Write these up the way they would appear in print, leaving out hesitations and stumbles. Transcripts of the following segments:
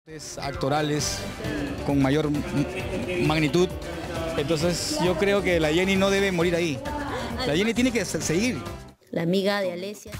Actorales con mayor magnitud, entonces yo creo que la Jenny no debe morir ahí, la Jenny tiene que seguir. La amiga de Alesia.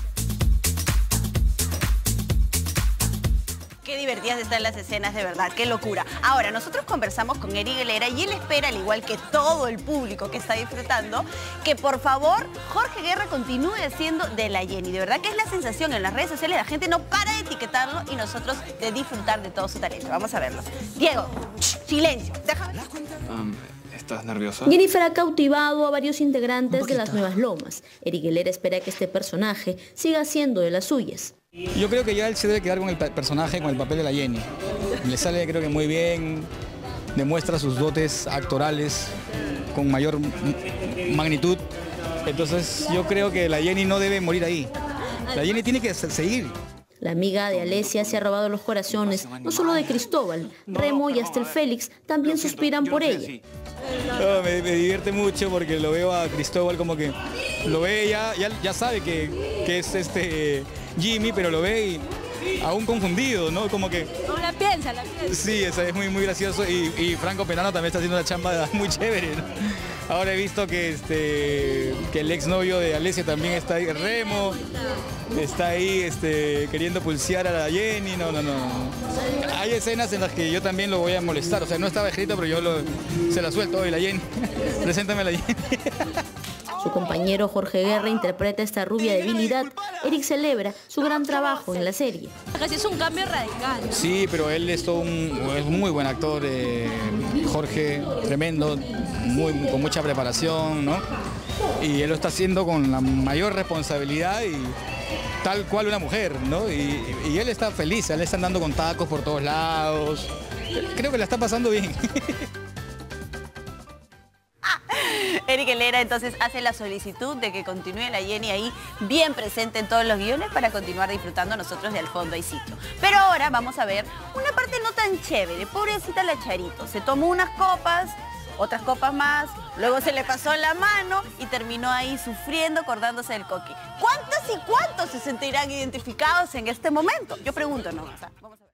Qué divertidas están las escenas, de verdad, qué locura. Ahora, nosotros conversamos con Erick Helera y él espera, al igual que todo el público que está disfrutando, que por favor Jorge Guerra continúe haciendo de la Jenny. De verdad que es la sensación en las redes sociales, la gente no para de etiquetarlo y nosotros de disfrutar de todo su talento. Vamos a verlo. Diego, silencio, déjame. ¿Estás nerviosa? Jennifer ha cautivado a varios integrantes de las Nuevas Lomas. Erick Helera espera que este personaje siga siendo de las suyas. Yo creo que ya él se debe quedar con el personaje, con el papel de la Jenny. Le sale creo que muy bien, demuestra sus dotes actorales con mayor magnitud. Entonces yo creo que la Jenny no debe morir ahí, la Jenny tiene que seguir. La amiga de Alesia se ha robado los corazones, no solo de Cristóbal, Remo y hasta el Félix también suspiran por ella. No, me divierte mucho porque lo veo a Cristóbal como que lo ve, ya sabe que es Jimmy, pero lo ve y aún confundido, ¿no? Como que... No la piensa. Sí, es muy gracioso y Franco Penano también está haciendo una chamba muy chévere, ¿no? Ahora he visto que el exnovio de Alesia también está ahí, Remo, está ahí queriendo pulsear a la Jenny, no. Hay escenas en las que yo también lo voy a molestar, o sea, no estaba escrito, pero yo se la suelto hoy, la Jenny, preséntame a la Jenny. Su compañero Jorge Guerra interpreta esta rubia debilidad. Erick celebra su gran trabajo en la serie. Es un cambio radical. Sí, pero él es un muy buen actor, Jorge, tremendo, con mucha preparación, ¿no? Y él lo está haciendo con la mayor responsabilidad y tal cual una mujer, ¿no? Y él está feliz, le están dando con tacos por todos lados. Creo que la está pasando bien. Erick Helera entonces hace la solicitud de que continúe la Jenny ahí bien presente en todos los guiones para continuar disfrutando nosotros de Al Fondo Hay Sitio. Pero ahora vamos a ver una parte no tan chévere. Pobrecita la Charito, se tomó unas copas, otras copas más, luego se le pasó la mano y terminó ahí sufriendo, acordándose del coqui. ¿Cuántas y cuántos se sentirán identificados en este momento? Yo pregunto nomás. Vamos a ver.